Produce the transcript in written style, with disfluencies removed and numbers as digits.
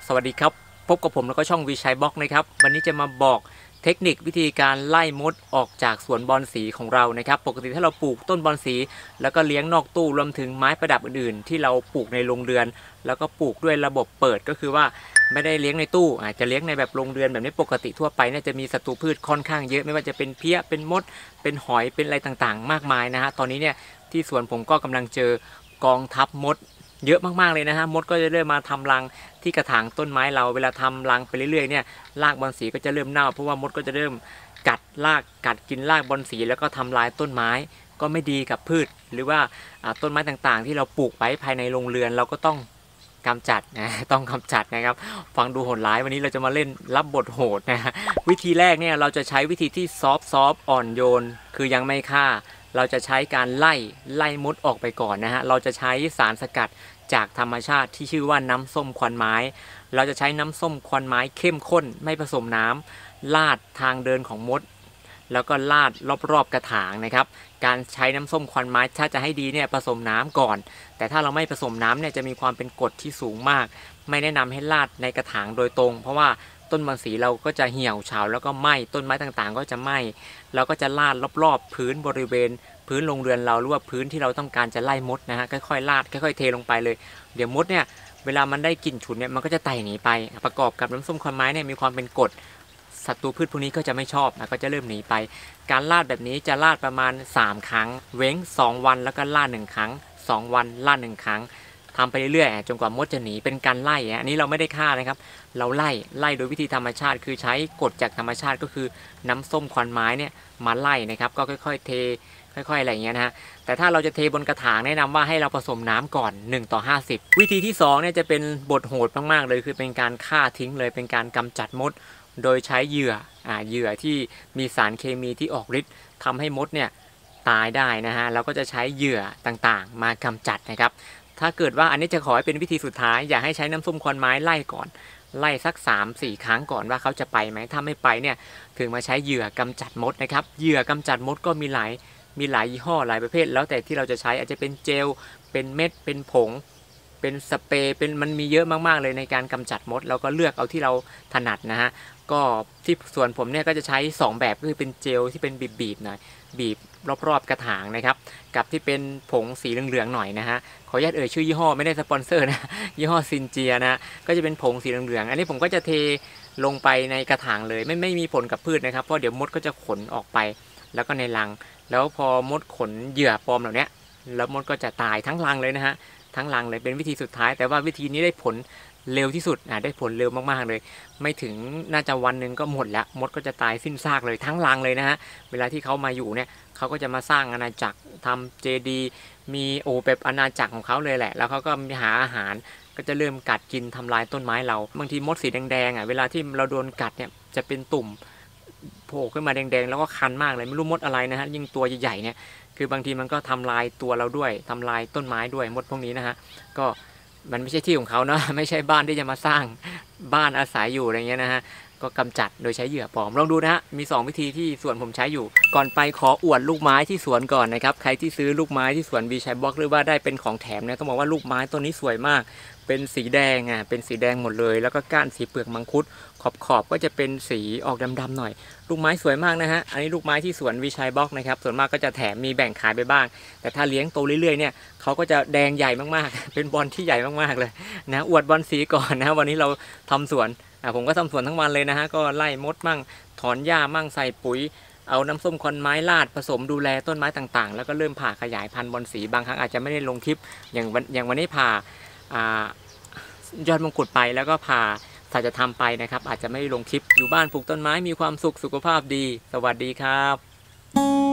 สวัสดีครับพบกับผมแล้วก็ช่องวีชัยบล็อกนะครับวันนี้จะมาบอกเทคนิควิธีการไล่มดออกจากสวนบอนสีของเรานะครับปกติถ้าเราปลูกต้นบอนสีแล้วก็เลี้ยงนอกตู้รวมถึงไม้ประดับอื่นๆที่เราปลูกในโรงเรือนแล้วก็ปลูกด้วยระบบเปิดก็คือว่าไม่ได้เลี้ยงในตู้อาจจะเลี้ยงในแบบโรงเรือนแบบนี้ปกติทั่วไปเนี่ยจะมีศัตรูพืชค่อนข้างเยอะไม่ว่าจะเป็นเพี้ยเป็นมดเป็นหอยเป็นอะไรต่างๆมากมายนะฮะตอนนี้เนี่ยที่สวนผมก็กำลังเจอกองทัพมดเยอะมากๆเลยนะฮะมดก็จะเริ่มมาทำรังที่กระถางต้นไม้เราเวลาทำรังไปเรื่อยๆเนี่ยรากบอนสีก็จะเริ่มเน่าเพราะว่ามดก็จะเริ่มกัดรากกัดกินรากบอนสีแล้วก็ทำลายต้นไม้ก็ไม่ดีกับพืชหรือว่าต้นไม้ต่างๆที่เราปลูกไว้ภายในโรงเรือนเราก็ต้องกำจัดนะต้องกำจัดนะครับฟังดูโหดร้ายวันนี้เราจะมาเล่นรับบทโหดนะวิธีแรกเนี่ยเราจะใช้วิธีที่ซอฟต์อ่อนโยนคือยังไม่ฆ่าเราจะใช้การไล่มดออกไปก่อนนะฮะเราจะใช้สารสกัดจากธรรมชาติที่ชื่อว่าน้ำส้มควันไม้เราจะใช้น้ำส้มควันไม้เข้มข้นไม่ผสมน้ำลาดทางเดินของมดแล้วก็ลาดรอบๆกระถางนะครับการใช้น้ำส้มควันไม้ถ้าจะให้ดีเนี่ยผสมน้ำก่อนแต่ถ้าเราไม่ผสมน้ำเนี่ยจะมีความเป็นกรดที่สูงมากไม่แนะนำให้ลาดในกระถางโดยตรงเพราะว่าต้นบอนสีเราก็จะเหี่ยวเฉาแล้วก็ไหม้ต้นไม้ต่างๆก็จะไหม้เราก็จะลาดรอบๆพื้นบริเวณพื้นโรงเรือนเราหรือว่าพื้นที่เราต้องการจะไล่มดนะฮะค่อยๆลาดค่อยๆเทลงไปเลยเดี๋ยวมดเนี่ยเวลามันได้กลิ่นฉุนเนี่ยมันก็จะไต่หนีไปประกอบกับน้ำส้มควันไม้เนี่ยมีความเป็นกรดศัตรูพืชพวกนี้ก็จะไม่ชอบนะก็จะเริ่มหนีไปการลาดแบบนี้จะลาดประมาณ3ครั้งเว้น2วันแล้วก็ลาด1ครั้ง2วันลาด1ครั้งทำไปเรื่อยๆจนกว่ามดจะหนีเป็นการไล่อันนี้เราไม่ได้ฆ่านะครับเราไล่โดยวิธีธรรมชาติคือใช้กฎจากธรรมชาติก็คือน้ำส้มควันไม้เนี่ยมาไล่นะครับก็ค่อยๆเทค่อยๆอะไรอย่างเงี้ยนะฮะแต่ถ้าเราจะเทบนกระถางแนะนำว่าให้เราผสมน้ำก่อน1:50วิธีที่2เนี่ยจะเป็นบทโหดมากๆเลยคือเป็นการฆ่าทิ้งเลยเป็นการกำจัดมดโดยใช้เหยื่อที่มีสารเคมีที่ออกฤทธิ์ทำให้มดเนี่ยตายได้นะฮะเราก็จะใช้เหยื่อต่างๆมากำจัดนะครับถ้าเกิดว่าอันนี้จะขอให้เป็นวิธีสุดท้ายอยากให้ใช้น้ำส้มควันไม้ไล่ก่อนไล่สัก 3-4 ครั้งก่อนว่าเขาจะไปไหมถ้าไม่ไปเนี่ยถึงมาใช้เหยื่อกำจัดมดนะครับเหยื่อกำจัดมดก็มีหลายยี่ห้อหลายประเภทแล้วแต่ที่เราจะใช้อาจจะเป็นเจลเป็นเม็ดเป็นผงเป็นสเปรย์เป็นมันมีเยอะมากๆเลยในการกำจัดมดเราก็เลือกเอาที่เราถนัดนะฮะก็ที่ส่วนผมเนี่ยก็จะใช้2แบบคือเป็นเจลที่เป็นบีบหน่อยบีบรอบๆกระถางนะครับกับที่เป็นผงสีเหลืองๆหน่อยนะฮะขออนุญาตชื่อยี่ห้อไม่ได้สปอนเซอร์นะยี่ห้อซินเจียนะก็จะเป็นผงสีเหลืองๆอันนี้ผมก็จะเทลงไปในกระถางเลยไม่มีผลกับพืชนะครับเพราะเดี๋ยวมดก็จะขนออกไปแล้วก็ในรังแล้วพอมดขนเหยื่อปลอมเหล่านี้แล้วมดก็จะตายทั้งรังเลยนะฮะทั้งรังเลยเป็นวิธีสุดท้ายแต่ว่าวิธีนี้ได้ผลเร็วที่สุดได้ผลเร็วมากๆเลยไม่ถึงน่าจะวันหนึ่งก็หมดแล้วมดก็จะตายสิ้นซากเลยทั้งรังเลยนะฮะเวลาที่เขามาอยู่เนี่ยเขาก็จะมาสร้างอาณาจักรทำเจดีย์มีแบบอาณาจักรของเขาเลยแหละแล้วเขาก็มีหาอาหารก็จะเริ่มกัดกินทำลายต้นไม้เราบางทีมดสีแดงๆเวลาที่เราโดนกัดเนี่ยจะเป็นตุ่มโผล่ขึ้นมาแดงๆแล้วก็คันมากเลยไม่รู้มดอะไรนะฮะยิ่งตัวใหญ่ๆเนี่ยคือบางทีมันก็ทำลายตัวเราด้วยทำลายต้นไม้ด้วยมดพวกนี้นะฮะก็มันไม่ใช่ที่ของเขาเนาะไม่ใช่บ้านที่จะมาสร้างบ้านอาศัยอยู่อะไรเงี้ยนะฮะก็กำจัดโดยใช้เหยื่อปลอมลองดูนะฮะมี2วิธีที่สวนผมใช้อยู่ก่อนไปขออวดลูกไม้ที่สวนก่อนนะครับใครที่ซื้อลูกไม้ที่สวนวีชัยบล็อกหรือว่าได้เป็นของแถมเนี่ยต้องบอกว่าลูกไม้ต้นนี้สวยมากเป็นสีแดงเป็นสีแดงหมดเลยแล้วก็ก้านสีเปลือกมังคุดขอบก็จะเป็นสีออกดำๆหน่อยลูกไม้สวยมากนะฮะอันนี้ลูกไม้ที่สวนวีชัยบล็อกนะครับส่วนมากก็จะแถมมีแบ่งขายไปบ้างแต่ถ้าเลี้ยงโตเรื่อยๆเนี่ยเขาก็จะแดงใหญ่มากๆเป็นบอลที่ใหญ่มากๆเลยนะอวดบอลสีก่อนนะวันนี้เราทำสวนผมก็ทำสวนทั้งวันเลยนะฮะก็ไล่มดมั่งถอนหญ้ามั่งใส่ปุ๋ยเอาน้ำส้มควันไม้ลาดผสมดูแลต้นไม้ต่างๆแล้วก็เริ่มผ่าขยายพันธุ์บอลสีบางครั้งอาจจะไม่ได้ลงคลิปอย่างวันนี้ผ่ายอดมงกุฎไปแล้วก็ผ่าสัจธรรมไปนะครับอาจจะไม่ได้ลงคลิปอยู่บ้านปลูกต้นไม้มีความสุขสุขภาพดีสวัสดีครับ